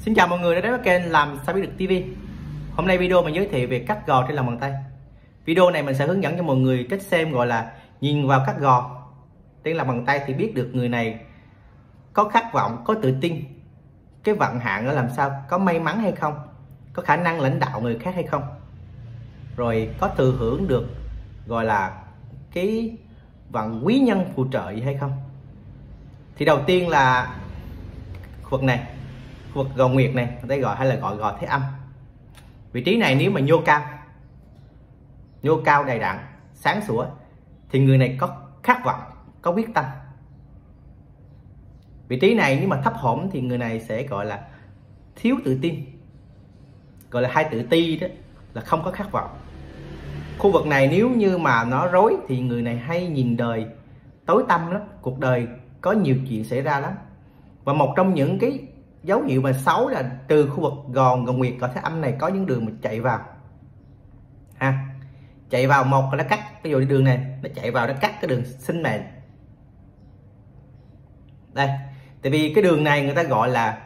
Xin chào mọi người đã đến với kênh Làm Sao Biết Được TV. Hôm nay video mình giới thiệu về cắt gò trên lòng bàn tay. Video này mình sẽ hướng dẫn cho mọi người cách xem gọi là nhìn vào cắt gò trên lòng bàn tay thì biết được người này có khát vọng, có tự tin, cái vận hạn nó làm sao, có may mắn hay không, có khả năng lãnh đạo người khác hay không, rồi có thừa hưởng được gọi là cái vận quý nhân phù trợ gì hay không. Thì đầu tiên là khu vực này, khu vực gò nguyệt này, người ta gọi hay là gọi gò thế âm. Vị trí này nếu mà nhô cao đầy đặn, sáng sủa thì người này có khát vọng, có quyết tâm. Vị trí này nếu mà thấp hổm thì người này sẽ gọi là thiếu tự tin, gọi là hai tự ti, đó là không có khát vọng. Khu vực này nếu như mà nó rối thì người này hay nhìn đời tối tăm lắm, cuộc đời có nhiều chuyện xảy ra lắm. Và một trong những cái dấu hiệu mà xấu là từ khu vực gò nguyệt, gò thế âm này có những đường mà chạy vào chạy vào, một là nó cắt, ví dụ đường này nó chạy vào, nó cắt cái đường sinh mệnh đây. Tại vì cái đường này người ta gọi là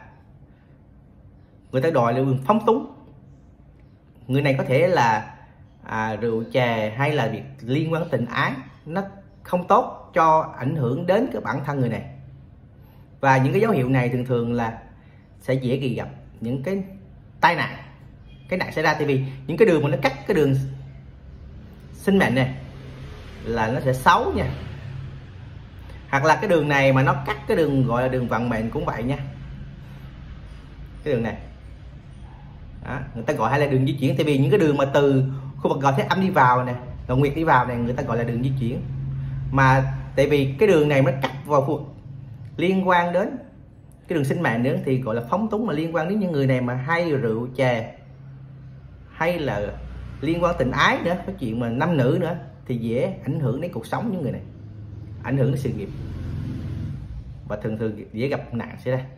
đường phóng túng. Người này có thể là rượu chè hay là việc liên quan tình ái, nó không tốt cho ảnh hưởng đến cái bản thân người này. Và những cái dấu hiệu này thường thường là sẽ dễ gặp những cái tai nạn, cái nạn xảy ra. Tại vì những cái đường mà nó cắt cái đường sinh mệnh này là nó sẽ xấu nha. Hoặc là cái đường này mà nó cắt cái đường gọi là đường vận mệnh cũng vậy nha. Cái đường này đó, người ta gọi hay là đường di chuyển. Tại vì những cái đường mà từ khu vực gò thế âm đi vào nè, gò nguyệt đi vào này, người ta gọi là đường di chuyển. Mà tại vì cái đường này nó cắt vào khu vực liên quan đến cái đường sinh mệnh nữa thì gọi là phóng túng, mà liên quan đến những người này mà hay rượu chè hay là liên quan tình ái nữa, cái chuyện mà nam nữ nữa thì dễ ảnh hưởng đến cuộc sống những người này, ảnh hưởng đến sự nghiệp và thường dễ gặp nạn xảy ra.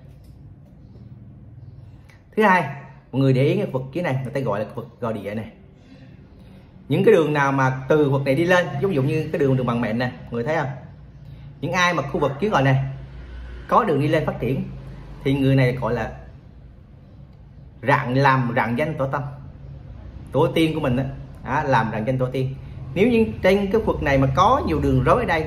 Thứ hai, mọi người để ý cái vực dưới này, người ta gọi là vực gò địa này. Những cái đường nào mà từ vực này đi lên, ví dụ như cái đường bằng mệnh này, người thấy không? Những ai mà khu vực dưới gò này có đường đi lên phát triển thì người này gọi là rạng danh tổ tâm, tổ tiên của mình đó, làm rạng danh tổ tiên. Nếu như trên cái vực này mà có nhiều đường rối ở đây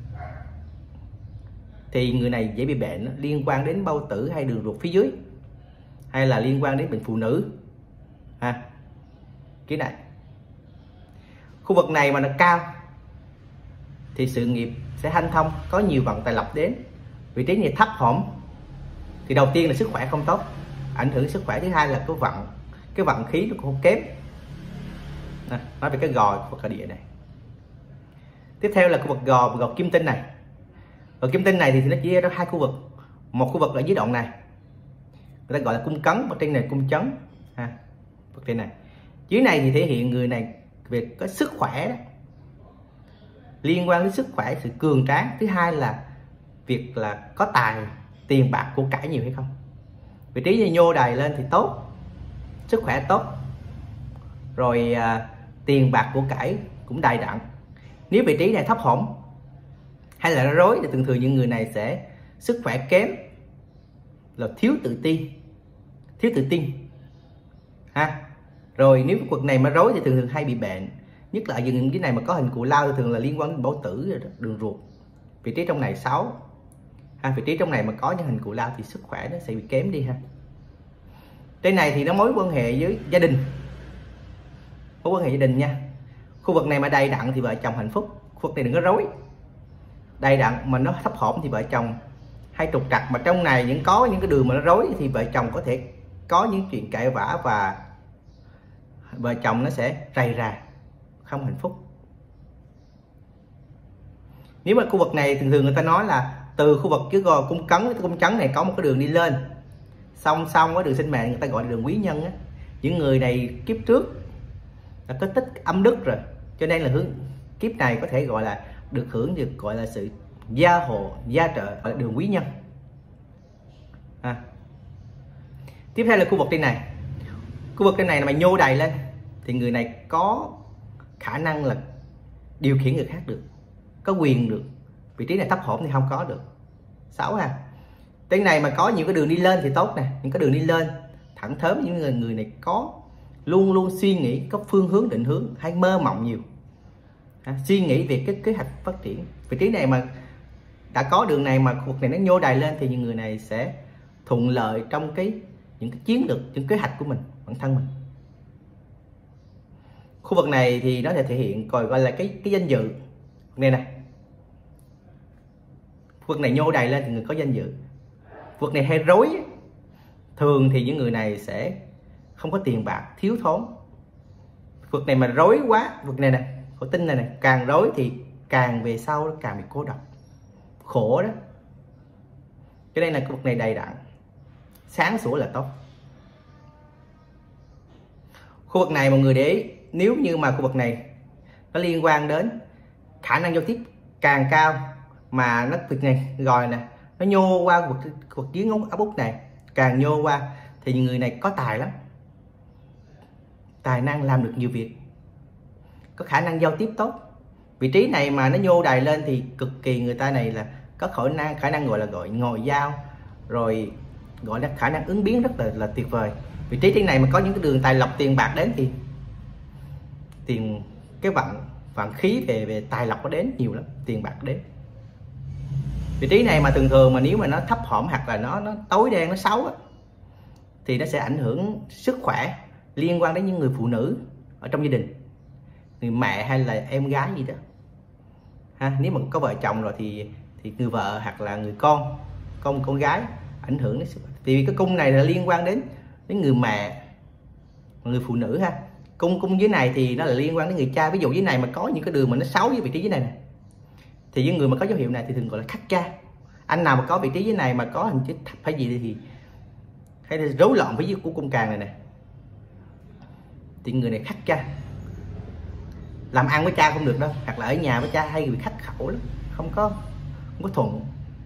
thì người này dễ bị bệnh liên quan đến bao tử hay đường ruột phía dưới, hay là liên quan đến bệnh phụ nữ cái này. Khu vực này mà nó cao thì sự nghiệp sẽ hanh thông, có nhiều vận tài lộc đến. Vị trí này thấp hổm thì đầu tiên là sức khỏe không tốt, ảnh hưởng sức khỏe. Thứ hai là cái vận khí nó cũng kém. Nói về cái gò của địa này. Tiếp theo là khu vực gò kim tinh này. Gò kim tinh này thì nó chia ra hai khu vực. Một khu vực ở dưới đoạn này người ta gọi là cung cấn, và trên này cung chấn vực trên này. Dưới này thì thể hiện người này về có sức khỏe đó, liên quan đến sức khỏe, sự cường tráng. Thứ hai là việc là có tài, tiền bạc của cải nhiều hay không. Vị trí nhô đầy lên thì tốt, sức khỏe tốt, rồi tiền bạc của cải cũng đầy đặn. Nếu vị trí này thấp hổm hay là nó rối thì thường những người này sẽ sức khỏe kém, là thiếu tự tin Rồi nếu vực này mà rối thì thường hay bị bệnh, nhất là những cái này mà có hình cụ lao thì thường là liên quan đến bao tử, đường ruột. Vị trí trong này xấu vị trí trong này mà có những hình cụ lao thì sức khỏe nó sẽ bị kém đi Trên này thì nó mối quan hệ với gia đình, mối quan hệ gia đình nha. Khu vực này mà đầy đặn thì vợ chồng hạnh phúc. Khu vực này đừng có rối, đầy đặn mà nó thấp hổm thì vợ chồng hay trục trặc. Mà trong này có những cái đường mà nó rối thì vợ chồng có thể có những chuyện cãi vã và vợ chồng nó sẽ rầy rà, không hạnh phúc. Nếu mà khu vực này thường người ta nói là từ khu vực cái gò cung chấn này có một cái đường đi lên song với đường sinh mệnh, người ta gọi là đường quý nhân Những người này kiếp trước là có tích âm đức rồi, cho nên là kiếp này có thể gọi là được hưởng được gọi là sự gia hộ, gia trợ, gọi là đường quý nhân Tiếp theo là khu vực trên này. Khu vực trên này mà nhô đầy lên thì người này có khả năng là điều khiển người khác được, có quyền được. Vị trí này thấp hổm thì không có được, xấu Trên này mà có những cái đường đi lên thì tốt nè, những cái đường đi lên thẳng thớm, những người này có luôn luôn suy nghĩ có phương hướng định hướng hay mơ mộng nhiều, suy nghĩ về cái kế hoạch phát triển. Vị trí này mà đã có đường này mà cuộc này nó nhô đài lên thì những người này sẽ thuận lợi trong những cái chiến lược, những kế hoạch của mình, bản thân mình. Khu vực này thì nó sẽ thể hiện gọi là cái danh dự này nè. Khu vực này nhô đài lên thì người có danh dự. Khu vực này hay rối, thường thì những người này sẽ không có tiền bạc, thiếu thốn. Khu vực này mà rối quá, khu vực này nè, khổ tinh này nè, càng rối thì càng về sau nó càng bị cô độc, khổ đó. Cho nên là khu vực này đầy đặn, sáng sủa là tốt. Khu vực này mọi người để ý, nếu như mà khu vực này nó liên quan đến khả năng giao tiếp càng cao mà nó việc này gọi nè, nó nhô qua khu vực dưới ngón áp út này, càng nhô qua thì người này có tài lắm, tài năng làm được nhiều việc, có khả năng giao tiếp tốt. Vị trí này mà nó nhô đài lên thì cực kỳ người ta này là có khả năng gọi là ngồi giao, rồi gọi là khả năng ứng biến rất là tuyệt vời. Vị trí trên này mà có những cái đường tài lộc tiền bạc đến thì cái vận khí về tài lộc nó đến nhiều lắm, tiền bạc đến. Vị trí này mà thường mà nếu mà nó thấp hổm hoặc là nó tối đen, nó xấu á, thì nó sẽ ảnh hưởng sức khỏe, liên quan đến những người phụ nữ ở trong gia đình, người mẹ hay là em gái gì đó nếu mà có vợ chồng rồi thì người vợ hoặc là người con gái ảnh hưởng đến sức khỏe. Vì cái cung này là liên quan đến người mẹ, người phụ nữ ha. Cung dưới này thì nó là liên quan đến người cha. Ví dụ dưới này mà có những cái đường mà nó xấu với vị trí dưới này nè, thì những người mà có dấu hiệu này thì thường gọi là khắc cha. Anh nào mà có vị trí dưới này mà có hình chữ thập hay gì thì hay là rối loạn với của cung càng này nè, thì người này khắc cha, làm ăn với cha không được đâu, hoặc là ở nhà với cha hay bị khắc khẩu lắm, không có thuận.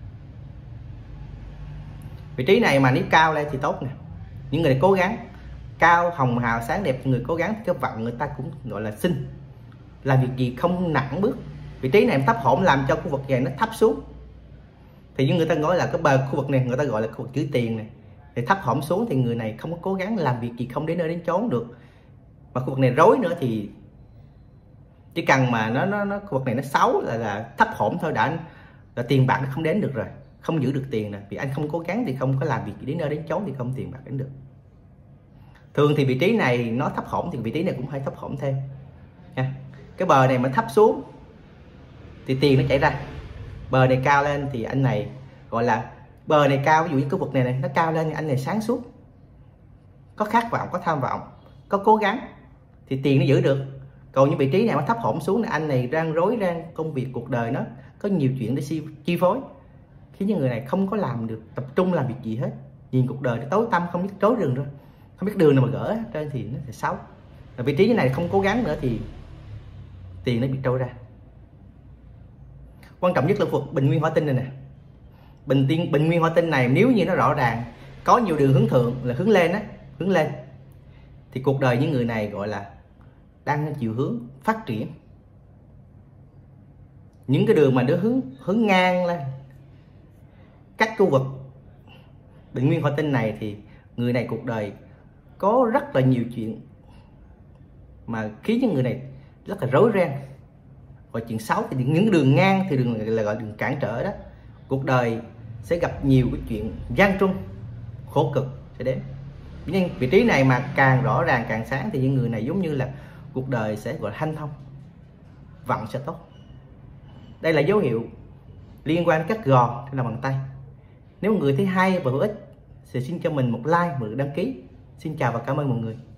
Vị trí này mà nếu cao lên thì tốt nè, những người này cố gắng, cao hồng hào sáng đẹp, người cố gắng thì cái vận người ta cũng gọi là xinh, làm việc gì không nặng bước. Vị trí này thấp hổn làm cho khu vực này nó thấp xuống thì những người ta nói là cái bờ khu vực này người ta gọi là khu vực chữ tiền này, thì thấp hổm xuống thì người này không có cố gắng làm việc gì, không đến nơi đến chốn được. Mà khu vực này rối nữa thì chỉ cần mà nó khu vực này nó xấu là thấp hổm thôi đã là tiền bạc nó không đến được rồi, không giữ được tiền nè, vì anh không cố gắng thì không có làm việc gì đến nơi đến chốn thì không tiền bạc đến được. Thường thì vị trí này nó thấp hổm thì vị trí này cũng phải thấp hổm thêm nha. Cái bờ này mà thấp xuống thì tiền nó chảy ra, bờ này cao lên thì anh này gọi là bờ này cao, ví dụ như cái vực này nó cao lên, anh này sáng suốt, có khát vọng, có tham vọng, có cố gắng thì tiền nó giữ được. Còn những vị trí này mà thấp hổm xuống là anh này đang rối ren công việc cuộc đời, nó có nhiều chuyện để chi phối, khiến những người này không có làm được, tập trung làm việc gì hết, nhìn cuộc đời nó tối tăm, không biết trối rừng rồi, không biết đường nào mà gỡ trên thì nó sẽ xấu. Và vị trí này không cố gắng nữa thì tiền nó bị trôi ra. Quan trọng nhất là vực bình nguyên hỏa tinh này nè. Bình nguyên hỏa tinh này nếu như nó rõ ràng có nhiều đường hướng thượng là hướng lên á, hướng lên thì cuộc đời những người này gọi là đang chiều hướng phát triển. Những cái đường mà nó hướng ngang lên các khu vực bình nguyên hỏa tinh này thì người này cuộc đời có rất là nhiều chuyện mà khiến những người này rất là rối ren. Và chuyện xấu thì những đường ngang thì đường là gọi đường cản trở đó, cuộc đời sẽ gặp nhiều cái chuyện gian truân, khổ cực sẽ đến. Nhưng vị trí này mà càng rõ ràng càng sáng thì những người này giống như là cuộc đời sẽ gọi là hanh thông, vận sẽ tốt. Đây là dấu hiệu liên quan đến các gò trên lòng bàn tay. Nếu người thấy hay và hữu ích thì xin cho mình một like và đăng ký. Xin chào và cảm ơn mọi người.